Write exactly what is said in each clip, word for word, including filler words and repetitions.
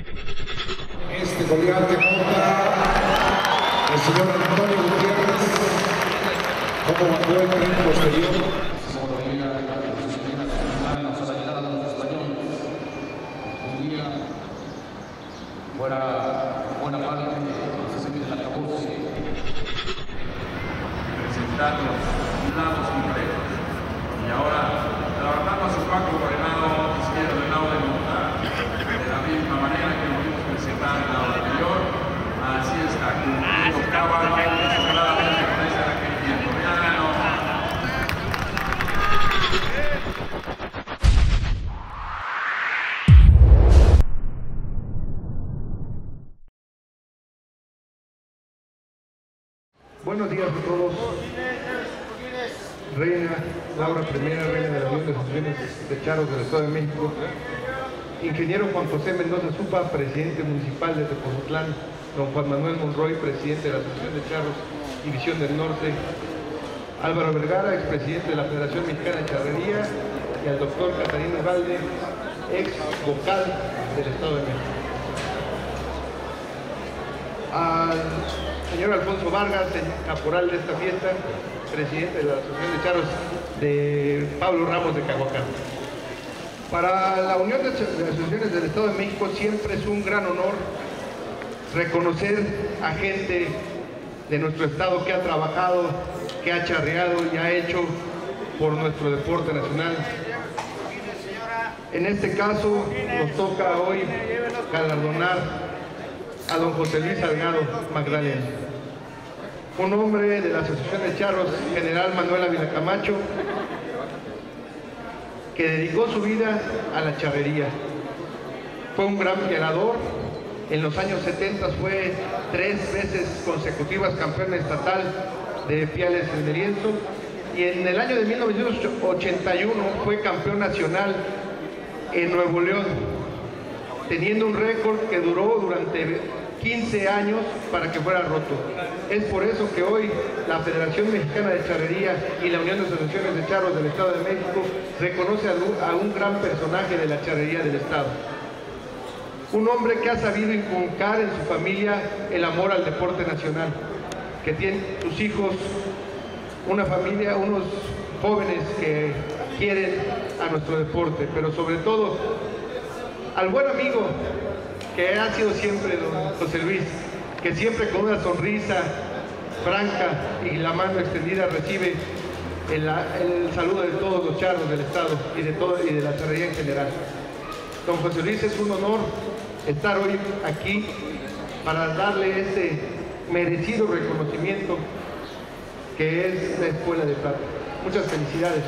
Este colgante contra el señor Antonio Gutiérrez, como mandó el tren posterior. Buena, buena parte de la acabose, presentando los lados complejos. Y ahora, trabajando a su flanco por el lado izquierdo, el lado de montar, de la misma manera que lo vimos presentar en el lado anterior. Así está, cumpliendo cada vez desesperadamente con ese requerimiento. Vean, buenos días a todos. Reina Laura Primera, reina de la Unión de Asociaciones de Charros del Estado de México. Ingeniero Juan José Mendoza Zupa, presidente municipal de Tepozotlán. Don Juan Manuel Monroy, presidente de la Asociación de Charros División del Norte. Álvaro Vergara, expresidente de la Federación Mexicana de Charrería. Y al doctor Catarino Valde, ex vocal del Estado de México. Al señor Alfonso Vargas, el caporal de esta fiesta, presidente de la Asociación de Charros de Pablo Ramos de Cahuacán. Para la Unión de Asociaciones del Estado de México siempre es un gran honor reconocer a gente de nuestro estado que ha trabajado, que ha charreado y ha hecho por nuestro deporte nacional. En este caso nos toca hoy galardonar a don José Luis Salgado Magdalena, un hombre de la Asociación de Charros General Manuel Ávila Camacho, que dedicó su vida a la charrería. Fue un gran peleador. En los años setenta fue tres veces consecutivas campeón estatal de piales de lienzo, y en el año de mil novecientos ochenta y uno fue campeón nacional en Nuevo León, teniendo un récord que duró durante quince años para que fuera roto. Es por eso que hoy la Federación Mexicana de Charrería y la Unión de Asociaciones de Charros del Estado de México reconoce a un gran personaje de la charrería del Estado. Un hombre que ha sabido inculcar en su familia el amor al deporte nacional, que tiene sus hijos, una familia, unos jóvenes que quieren a nuestro deporte, pero sobre todo al buen amigo que ha sido siempre don José Luis, que siempre con una sonrisa franca y la mano extendida recibe el, el saludo de todos los charros del estado y de, todo, y de la charrería en general. Don José Luis, es un honor estar hoy aquí para darle ese merecido reconocimiento que es la Escuela de Plata. Muchas felicidades.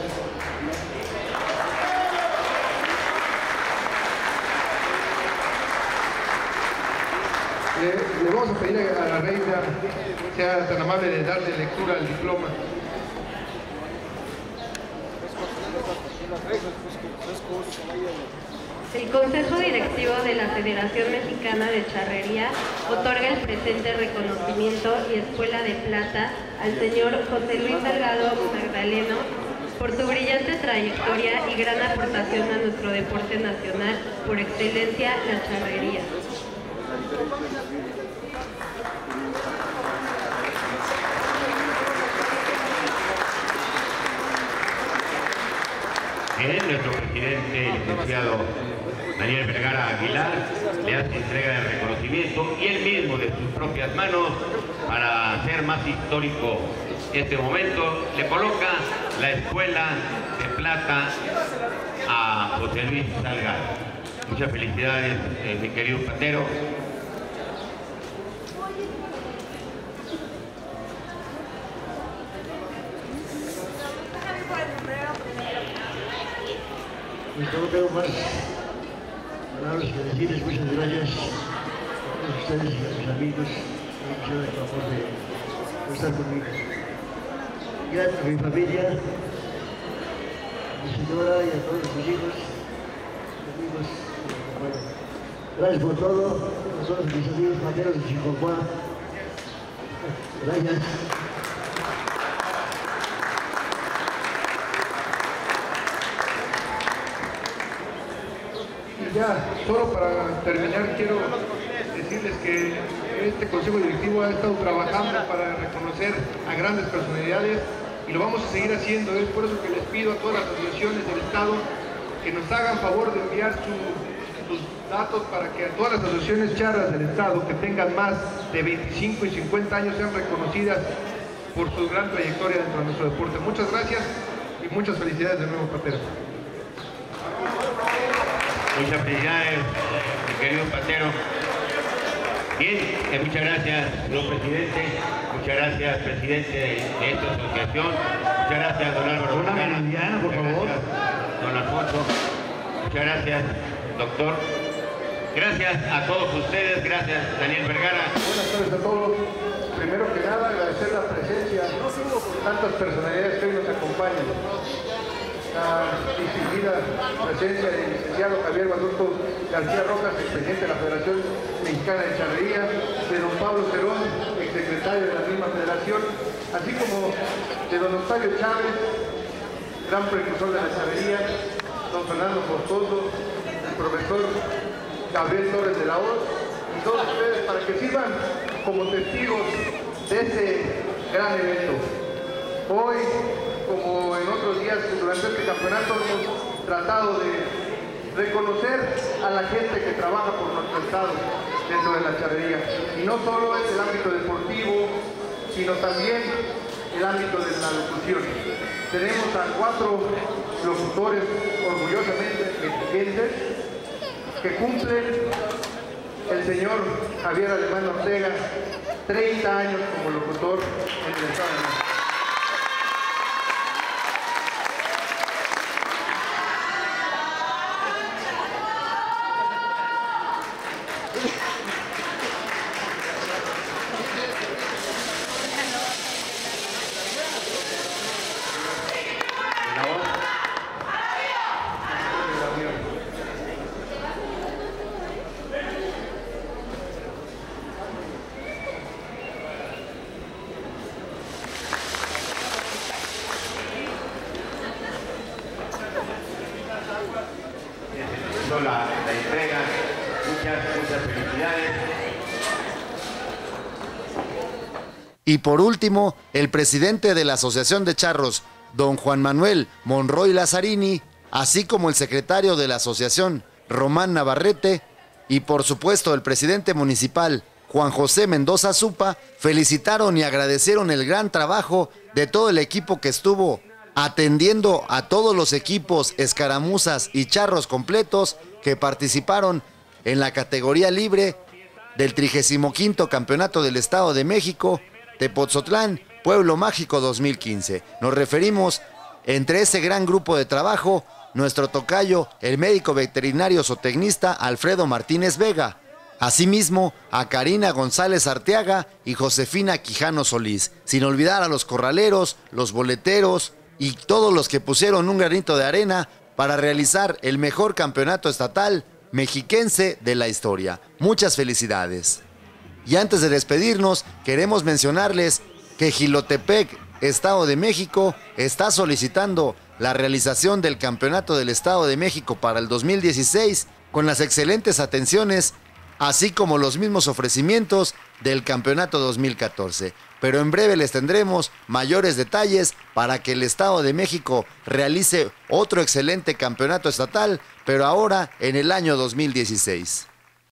Le, le vamos a pedir a la reina sea tan amable de darle lectura al diploma. El Consejo Directivo de la Federación Mexicana de Charrería otorga el presente reconocimiento y Escuela de Plata al señor José Luis Salgado Magdaleno por su brillante trayectoria y gran aportación a nuestro deporte nacional, por excelencia la charrería. Bien, nuestro presidente, el licenciado Daniel Vergara Aguilar, le hace entrega de reconocimiento y él mismo de sus propias manos, para hacer más histórico este momento, le coloca la Escuela de Plata a José Luis Salgado. Muchas felicidades, eh, mi querido Patero. No tengo más palabras que decirles. Muchas gracias a ustedes y a sus amigos que me hicieron el favor de estar conmigo. Gracias a mi familia, a mi señora y a todos mis hijos, amigos que me acompañan. Gracias por todo, a todos mis amigos materos de Chihuahua. Gracias. Ya solo para terminar quiero decirles que este Consejo Directivo ha estado trabajando para reconocer a grandes personalidades y lo vamos a seguir haciendo. Es por eso que les pido a todas las asociaciones del Estado que nos hagan favor de enviar su, sus datos para que a todas las asociaciones charras del Estado que tengan más de veinticinco y cincuenta años sean reconocidas por su gran trayectoria dentro de nuestro deporte. Muchas gracias y muchas felicidades de nuevo, Patero. Muchas felicidades, mi querido Patero. Bien, eh, muchas gracias, señor presidente. Muchas gracias, presidente de, de esta asociación. Muchas gracias, don Álvaro. Una mediana, por favor. Gracias, don Alfonso. Muchas gracias, doctor. Gracias a todos ustedes. Gracias, Daniel Vergara. Buenas tardes a todos. Primero que nada, agradecer la presencia de tantas personalidades que hoy nos acompañan. La distinguida presencia del licenciado Javier Guadalupe García Rojas, expresidente de la Federación Mexicana de Charrería, de don Pablo Cerón, exsecretario de la misma federación, así como de don Octavio Chávez, gran precursor de la charrería, don Fernando Costoso, el profesor Gabriel Torres de la Hoz, y todos ustedes para que sirvan como testigos de este gran evento. Hoy, como en otros días durante este campeonato, hemos tratado de reconocer a la gente que trabaja por nuestro estado dentro de la charrería. Y no solo es el ámbito deportivo, sino también el ámbito de la locución. Tenemos a cuatro locutores orgullosamente mexiquenses que cumplen el señor Javier Alemán Ortega, treinta años como locutor en el estado de México. La, la entrega, muchas, muchas felicidades. Y por último, el presidente de la Asociación de Charros, don Juan Manuel Monroy Lazzarini, así como el secretario de la asociación, Román Navarrete, y por supuesto el presidente municipal, Juan José Mendoza Zupa, felicitaron y agradecieron el gran trabajo de todo el equipo que estuvo atendiendo a todos los equipos, escaramuzas y charros completos que participaron en la categoría libre del trigésimo quinto Campeonato del Estado de México, Tepotzotlán, Pueblo Mágico dos mil quince. Nos referimos, entre ese gran grupo de trabajo, nuestro tocayo, el médico veterinario zootecnista Alfredo Martínez Vega, asimismo a Karina González Arteaga y Josefina Quijano Solís, sin olvidar a los corraleros, los boleteros y todos los que pusieron un granito de arena para realizar el mejor campeonato estatal mexiquense de la historia. Muchas felicidades. Y antes de despedirnos, queremos mencionarles que Jilotepec, Estado de México, está solicitando la realización del Campeonato del Estado de México para el dos mil dieciséis con las excelentes atenciones, así como los mismos ofrecimientos del Campeonato dos mil catorce. Pero en breve les tendremos mayores detalles para que el Estado de México realice otro excelente campeonato estatal, pero ahora en el año dos mil dieciséis.